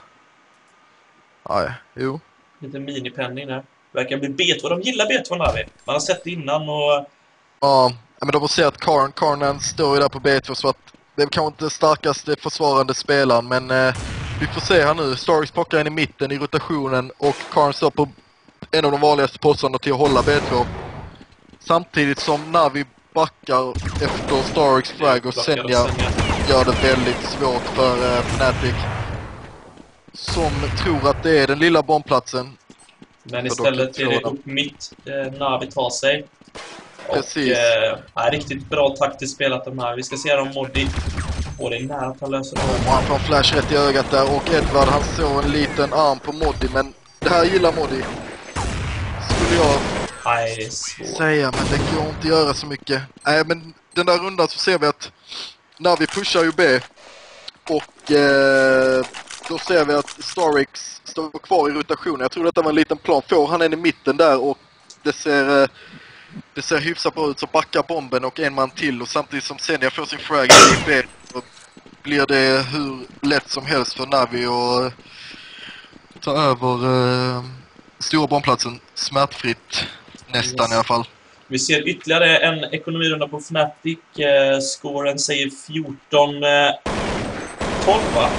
Nej, jo. Lite mini-penning där. Verkar bli B2. De gillar B2 Navi. Man har sett det innan och... Ja, men de har sett att Karnan står ju där på B2 så att det är kanske inte starkaste försvarande spelaren, men vi får se här nu. Starix plockar in i mitten i rotationen och Karn står på en av de vanligaste posterna till att hålla B2. Samtidigt som Navi backar efter Starix frag och Senja gör det väldigt svårt för Fnatic, som tror att det är den lilla bombplatsen. Men istället är det upp mitt Navi tar sig. Precis. Och riktigt bra taktiskt spelat de här. Vi ska se om Modi får det nära att han löser det. Och han får en flash rätt i ögat där och Edvard han såg en liten arm på Modi, men det här gillar Modi. Skulle jag säga, men det går inte att göra så mycket. Nej, men den där rundan så ser vi att Navi pushar ju B och då ser vi att Starix står kvar i rotationen. Jag tror detta var en liten plan. Får han en i mitten där och det ser hyfsat bra ut, så backar bomben och en man till, och samtidigt som Senja får sin frag i B så blir det hur lätt som helst för Navi att ta över stora bombplatsen smärtfritt, nästan i alla fall. Vi ser ytterligare en ekonomirunda på Fnatic. Scoren säger 14-12 va?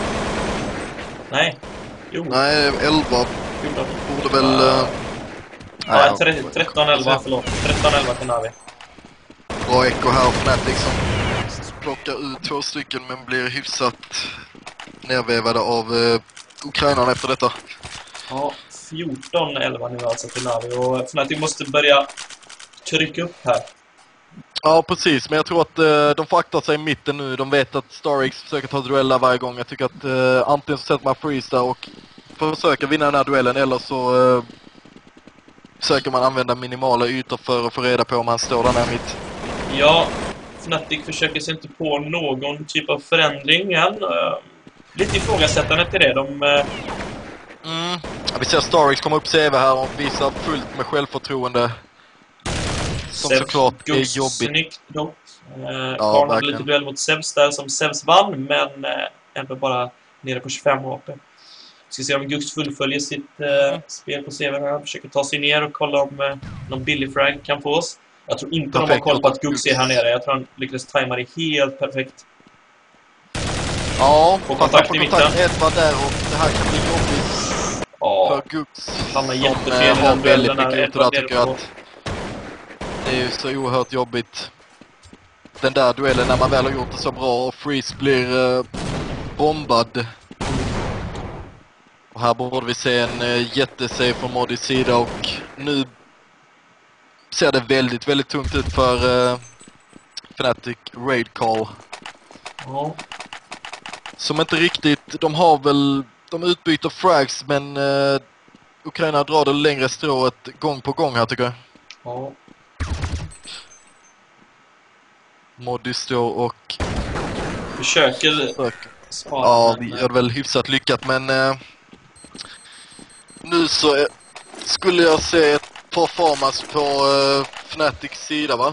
Nej. Jo. Nej, 11 borde väl... Nej, 13-11, förlåt. 13-11 till Navi. Bra eko här, Fnatic som plockar ut 2 stycken men blir hyfsat nervävade av ukrainarna efter detta. Ja, 14-11 nu alltså till Navi, och Fnatic måste börja trycka upp här. Ja, precis. Men jag tror att de får akta sig i mitten nu. De vet att Starix försöker ta dueller varje gång. Jag tycker att antingen så sätter man freeze där och försöker vinna den här duellen, eller så försöker man använda minimala ytor för att få reda på om han står där nere mitt. Ja, Fnatic försöker sig inte på någon typ av förändring än. Lite ifrågasättande till det. Ja, vi ser Starix komma upp CV här och visar fullt med självförtroende. Som såklart är jobbigt. Snyggt dock. Karn hade lite duell mot Sevs där som Sevs vann, men ändå bara nere på 25 HP. Vi ska se om Gux fullföljer sitt spel på CV här. Försöker ta sig ner och kolla om någon billig frag kan få oss. Jag tror inte de har koll på att Gux är här nere. Jag tror han lyckades tajma det helt perfekt. Ja, får kontakt i mitten. Edvard där och det här kan bli jobbigt för Gux. Han har jättefel i den väldigt mycket ut, och där tycker jag att det är ju så oerhört jobbigt. Den där duellen när man väl har gjort det så bra och Freeze blir bombad. Och här borde vi se en jättesave från Modis sida, och nu ser det väldigt, väldigt tungt ut för Fnatic Raid Call. Ja. Som inte riktigt, de utbyter frags, men Ukraina drar det längre strået gång på gång här tycker jag. Ja. Modi står och försöker spara. Ja, vi gör väl hyfsat lyckat, men nu så skulle jag se ett performance på Fnatics sida, va?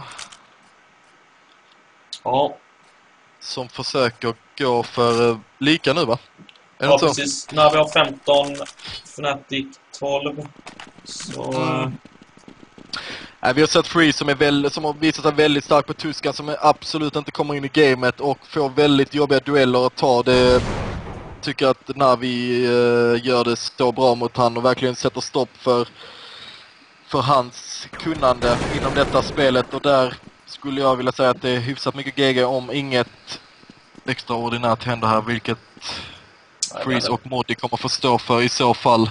Ja. Som försöker gå för lika nu, va? Ja, precis. När vi har 15, Fnatic 12. Så... Vi har sett Free som har visat sig väldigt stark på Tuskan, som absolut inte kommer in i gamet och får väldigt jobbiga dueller att ta. Det tycker att Navi gör det så bra mot han och verkligen sätter stopp för hans kunnande inom detta spelet, och där skulle jag vilja säga att det är hyfsat mycket GG om inget extraordinärt händer här, vilket Freeze och Modi kommer få stå för i så fall.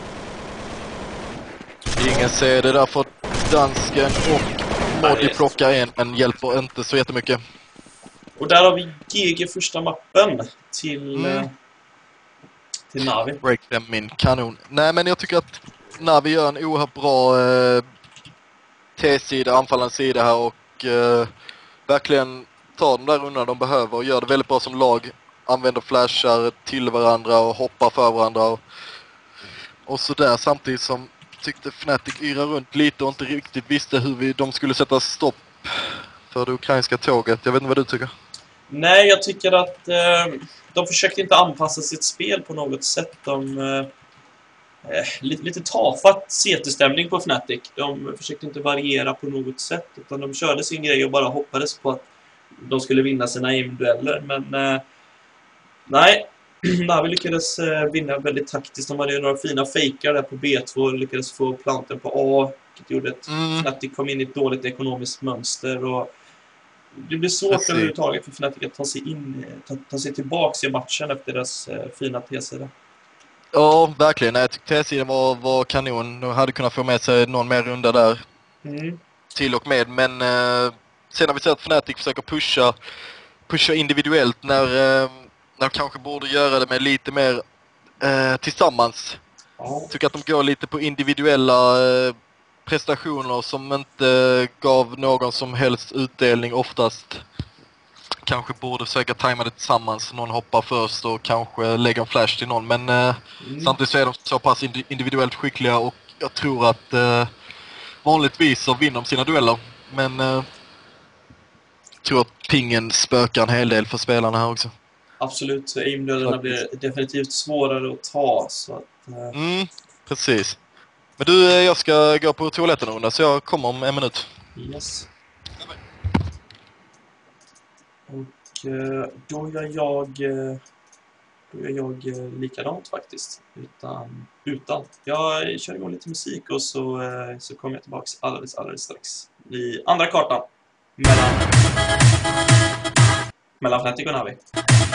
Ingen ser det, därför dansken och Modi plockar en, men hjälper inte så jättemycket. Och där har vi GG första mappen till Navi. Break them min kanon. Nej, men jag tycker att Navi gör en oerhört bra T-sida, anfallande sida här, och verkligen tar de där rundan de behöver och gör det väldigt bra som lag. Använder flashar till varandra och hoppar för varandra. Och och sådär, samtidigt som tyckte Fnatic yra runt lite och inte riktigt visste hur de skulle sätta stopp för det ukrainska tåget. Jag vet inte vad du tycker. Nej, jag tycker att de försökte inte anpassa sitt spel på något sätt. Lite tafatt CT-stämning på Fnatic. De försökte inte variera på något sätt, utan de körde sin grej och bara hoppades på att de skulle vinna sina aim-dueller. Men nej, Navi lyckades vinna väldigt taktiskt. De hade några fina fejkar där på B2 och lyckades få planten på A, vilket gjorde att Fnatic kom in i ett dåligt ekonomiskt mönster. Och det blir svårt överhuvudtaget för Fnatic att ta sig tillbaka i matchen efter deras fina TC där. Ja, verkligen. Jag tyckte TC var kanon. De hade kunnat få med sig någon mer runda där. Till och med. Men sen har vi sett att Fnatic försöker pusha individuellt när de kanske borde göra det med lite mer tillsammans. Tycker att de går lite på individuella prestationer som inte gav någon som helst utdelning oftast. Kanske borde försöka tajma det tillsammans. Någon hoppar först och kanske lägga en flash till någon. Men samtidigt så är de så pass individuellt skickliga och jag tror att vanligtvis så vinner de sina dueller. Men jag tror att pingen spökar en hel del för spelarna här också. Absolut, så aim-duellerna blir definitivt svårare att ta. Så att, precis. Men du, jag ska gå på toaletten under, så jag kommer om 1 minut. Yes. Och då gör jag likadant faktiskt. Utan. Jag kör igång lite musik och så kommer jag tillbaka alldeles strax. I andra kartan. Mellan Fnatic och Navi.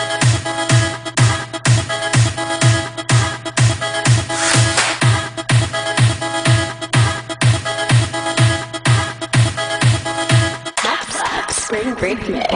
Spring Break Mix.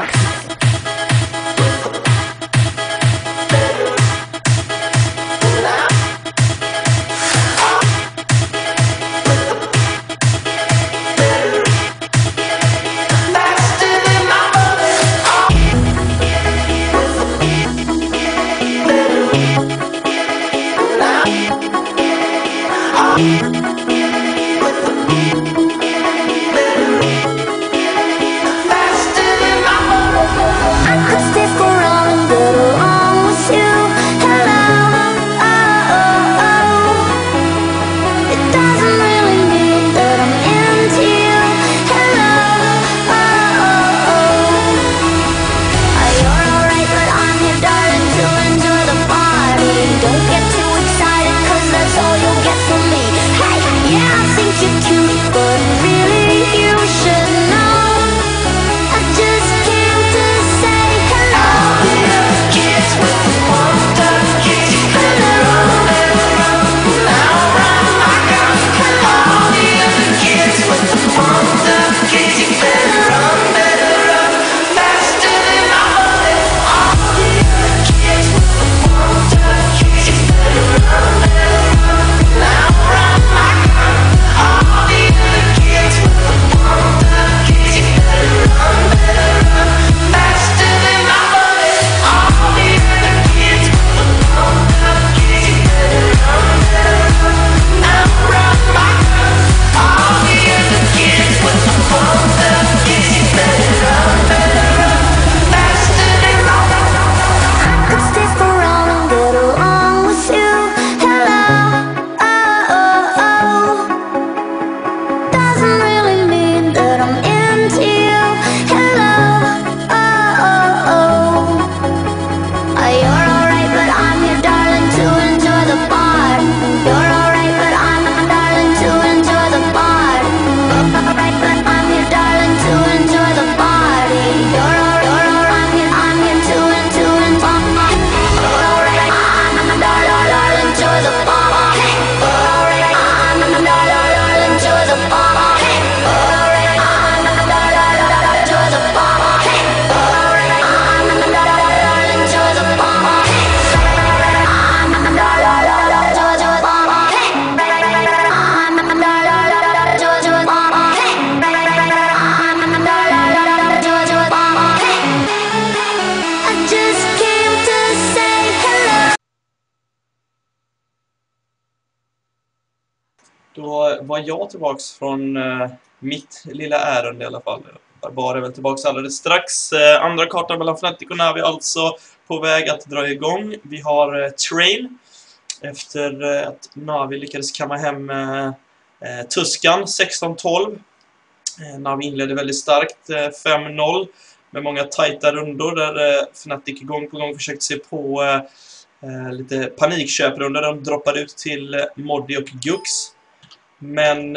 var jag tillbaks från mitt lilla ärende i alla fall. Bara väl tillbaks alldeles strax. Andra kartan mellan Fnatic och Navi alltså på väg att dra igång. Vi har Train efter att Navi lyckades kamma hem Tuskan 16-12. Navi inledde väldigt starkt 5-0 med många tajta rundor där Fnatic gång på gång försökte se på lite panikköprundor. De droppade ut till Moddi och Gux. Men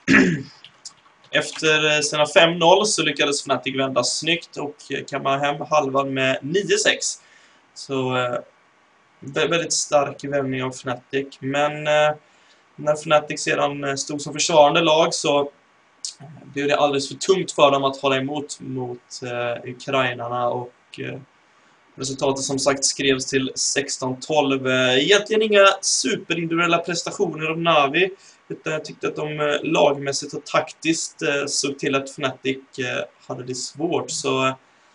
efter sina 5-0 så lyckades Fnatic vända snyggt och kamma hem halvan med 9-6. Så väldigt stark vändning av Fnatic. Men när Fnatic sedan stod som försvarande lag så blev det alldeles för tungt för dem att hålla emot mot ukrainarna och resultatet som sagt skrevs till 16-12. Egentligen inga superindividuella prestationer av Navi, utan jag tyckte att de lagmässigt och taktiskt såg till att Fnatic hade det svårt. Så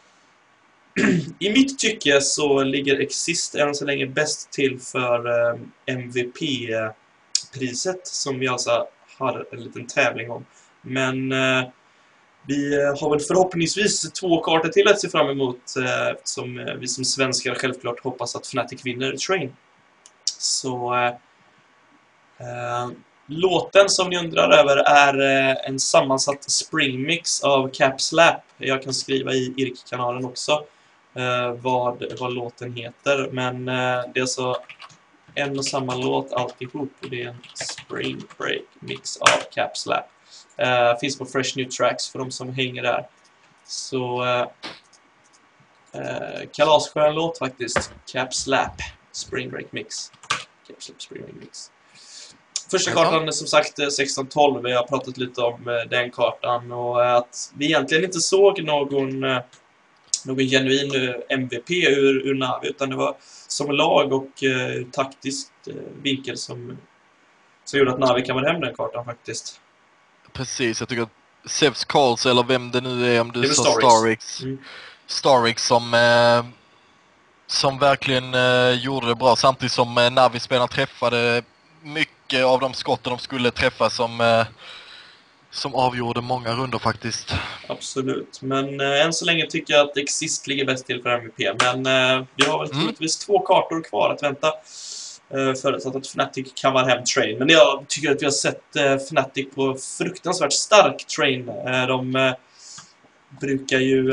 i mitt tycke så ligger Exist än så länge bäst till för MVP-priset som vi alltså har en liten tävling om. Men vi har väl förhoppningsvis 2 kartor till att se fram emot som vi som svenskar självklart hoppas att Fnatic vinner Train. Så låten som ni undrar över är en sammansatt springmix av Capslap. Jag kan skriva i IRK-kanalen också vad låten heter. Men det är alltså en och samma låt alltihop. Och det är en spring break mix av Capslap. Finns på Fresh New Tracks för de som hänger där. Så kalasskön låt faktiskt. Capslap Spring Break Mix. Capslap Spring Break Mix. Första kartan är som sagt 16-12. Vi har pratat lite om den kartan och att vi egentligen inte såg någon genuin MVP ur Navi, utan det var som lag och taktiskt vinkel som gjorde att Navi kan vara hem den kartan faktiskt. Precis, jag tycker att Sevs Karls eller vem det nu är, om du sa Starix. Starix som verkligen gjorde det bra, samtidigt som Navi-spelarna träffade mycket av de skotten de skulle träffa som avgjorde många runder faktiskt. Absolut, men än så länge tycker jag att Exist ligger bäst till för MVP. Men vi har väl troligtvis 2 kartor kvar att vänta för att Fnatic kan vara hem Train. Men jag tycker att vi har sett Fnatic på fruktansvärt stark Train. De brukar ju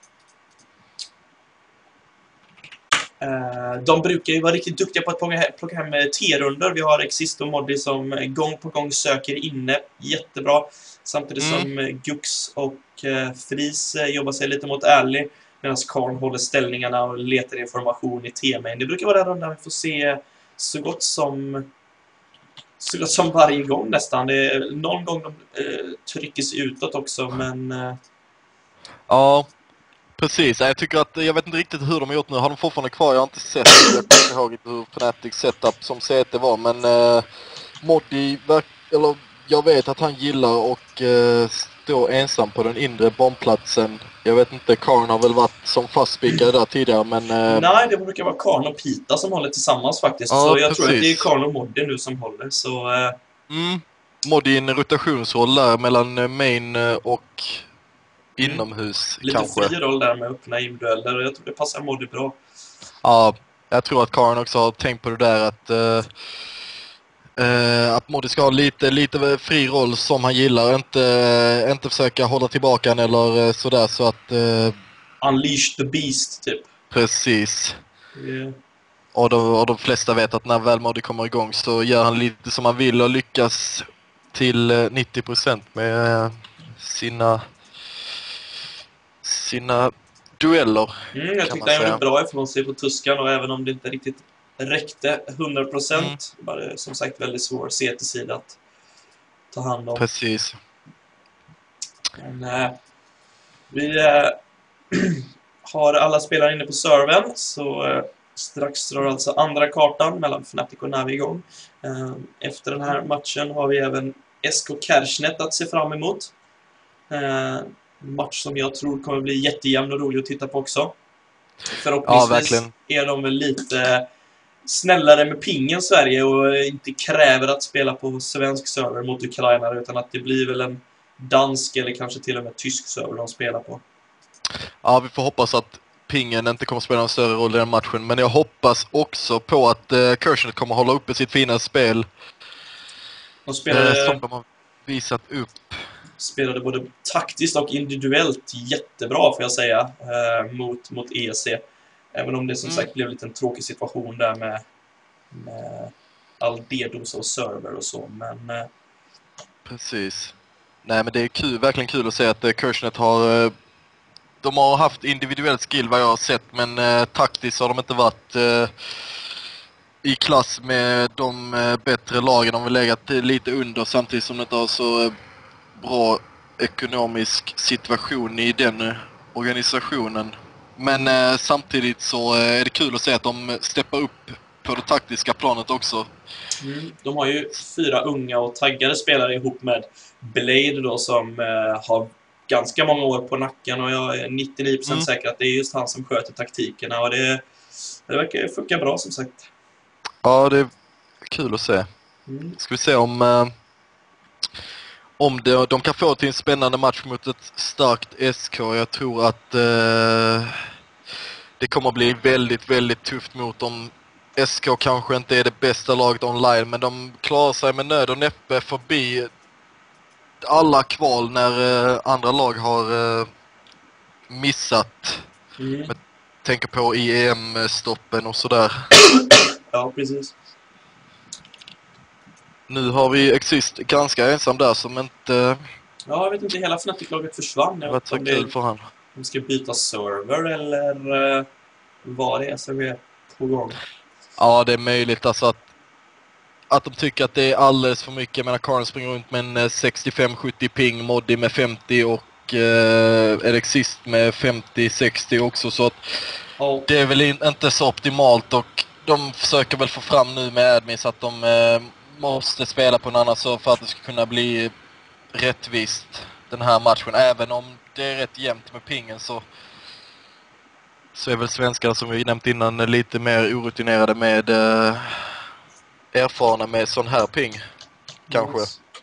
vara riktigt duktiga på att plocka hem T-runder. Vi har Exist och Moddi som gång på gång söker inne jättebra. Samtidigt som Gux och Fris jobbar sig lite mot Ally, medan Karn håller ställningarna och letar information i T-main. Det brukar vara där där vi får se så gott som varje gång nästan. Det är någon gång de trycker sig utåt också, men ja, precis. Jag tycker att jag vet inte riktigt hur de har gjort nu. Har de fortfarande kvar? Jag har inte sett. Jag kommer inte ihåg hur Fnatic setup som CT var, men Moddi jag vet att han gillar att stå ensam på den inre bombplatsen. Jag vet inte, Karn har väl varit som fastspikare där tidigare, men nej, det brukar vara Karn och Pita som håller tillsammans faktiskt. Ja, så jag precis. tror att det är Karn och Moddi nu som håller. Så Moddi i en rotationsroll där mellan main och inomhus lite kanske. fri roll där med öppna individueller, och jag tror det passar Moddi bra. Ja, jag tror att Karn också har tänkt på det där att Moddi ska ha lite fri roll som han gillar, inte försöka hålla tillbaka eller sådär, så att Unleash the Beast typ. precis. Yeah. Och de flesta vet att när väl Moddi kommer igång så gör han lite som han vill och lyckas till 90% med sina dueller. Jag tyckte han gjorde bra ifrån sig på Tuskan, och även om det inte riktigt räckte 100% var det som sagt väldigt svår CT-sida att ta hand om. Precis. Men vi har alla spelare inne på servern, så strax drar alltså andra kartan mellan Fnatic och Navi igång. Efter den här matchen har vi även SK Kersnet att se fram emot. Match som jag tror kommer bli jättejämn och rolig att titta på också. Förhoppningsvis är de väl snällare med pingen Sverige och inte kräver att spela på svensk server mot Ukraina, utan att det blir väl en dansk eller kanske till och med tysk server de spelar på. Ja, vi får hoppas att pingen inte kommer att spela en större roll i den matchen. Men jag hoppas också på att Cursionet kommer att hålla uppe sitt fina spel. De spelade, som de har visat upp. Spelade både taktiskt och individuellt jättebra, får jag säga, mot EC. Även om det som sagt blev lite en tråkig situation där med all DDoS och server och så. Men precis. Nej, men det är kul, verkligen kul att se att Cursionet har... de har haft individuell skill vad jag har sett, men taktiskt har de inte varit i klass med de bättre lagen. De har legat lite under samtidigt som de inte har så bra ekonomisk situation i den organisationen. Men samtidigt så är det kul att se att de steppar upp på det taktiska planet också. De har ju 4 unga och taggade spelare ihop med Blade då, som har ganska många år på nacken, och jag är 99% säker att det är just han som sköter taktikerna, och det verkar ju funka bra som sagt. Ja, det är kul att se. Ska vi se om de kan få till en spännande match mot ett starkt SK. Jag tror att det kommer att bli väldigt, väldigt tufft mot dem. SK kanske inte är det bästa laget online, men de klarar sig med nöd och näppe förbi alla kval när andra lag har missat. Jag tänker på EM-stoppen och sådär. Ja, precis. Nu har vi Exist ganska ensam där som inte... Ja, jag vet inte, hela Fnatic-laget försvann. Det var så kul för han. De ska byta server eller vad det är som är på gång. Ja, det är möjligt alltså att de tycker att det är alldeles för mycket. Jag menar, Karin springer runt med en 65-70 ping, Moddy med 50 och Exist med 50-60 också, så att det är väl inte så optimalt, och de försöker väl få fram nu med admin så att de måste spela på en annan server för att det ska kunna bli rättvist den här matchen. Även om det är rätt jämnt med pingen så är väl svenskar, som vi nämnt innan, lite mer orutinerade med erfarna med sån här ping. Kanske.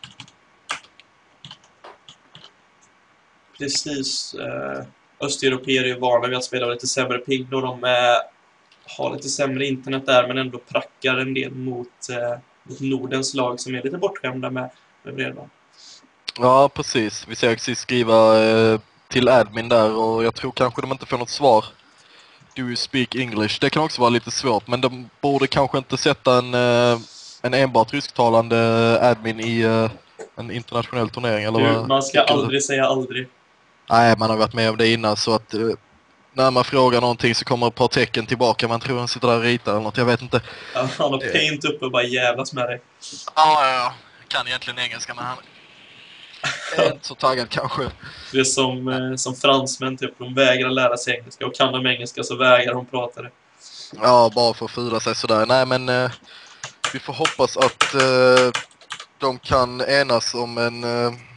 Precis. Östeuropeer är ju vana vid att spela lite sämre ping då de har lite sämre internet där, men ändå prackar en del mot Nordens lag som är lite bortskämda med bredband. Ja, precis. Vi ser Exist skriva till admin där, och jag tror kanske de inte får något svar. Do you speak English? Det kan också vara lite svårt, men de borde kanske inte sätta en enbart rysktalande admin i en internationell turnering. Eller man ska aldrig säga aldrig. Nej, man har varit med om det innan, så att när man frågar någonting så kommer ett par tecken tillbaka. Man tror han sitter där och ritar eller något, jag vet inte. Ja, han har paint uppe och bara jävlas med dig. Ja. Kan egentligen engelska, men han är inte så taggad kanske. Det är som fransmän typ, de vägrar lära sig engelska, och kan de engelska så vägrar de prata det. Ja, bara för att fula sig sådär. Nej, men vi får hoppas att de kan enas om en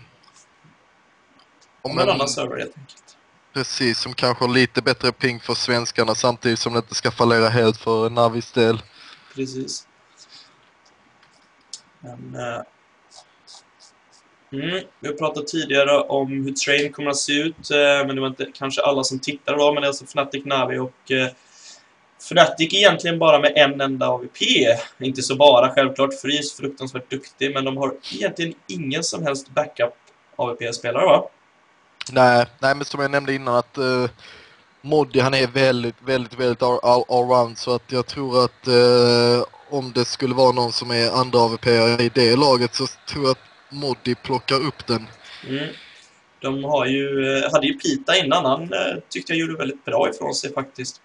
annan server helt enkelt. Precis, som kanske har lite bättre ping för svenskarna, samtidigt som det inte ska fallera helt för Navis del. Precis. Men, vi har pratat tidigare om hur Train kommer att se ut, men det var inte kanske alla som tittade då, men det är alltså Fnatic, Navi och Fnatic egentligen bara med en enda AVP. Inte så bara, självklart Freeze fruktansvärt duktig, men de har egentligen ingen som helst backup AVP-spelare, va? Nej, men som jag nämnde innan att Moddy, han är väldigt allround, så att jag tror att om det skulle vara någon som är andra AVP i det laget, så tror jag att Moddy plockar upp den. De hade ju Pita innan, han tyckte jag gjorde väldigt bra ifrån sig faktiskt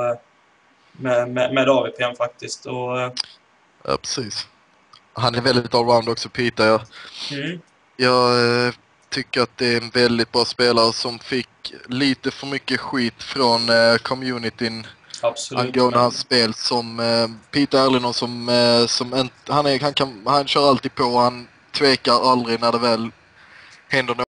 med AVPn faktiskt. Och ja, precis. Han är väldigt allround också, Pita. Jag tycker att det är en väldigt bra spelare som fick lite för mycket skit från communityn. Absolut, angående hans spel. Som Peter Erlinon som han kör alltid på, han tvekar aldrig när det väl händer något.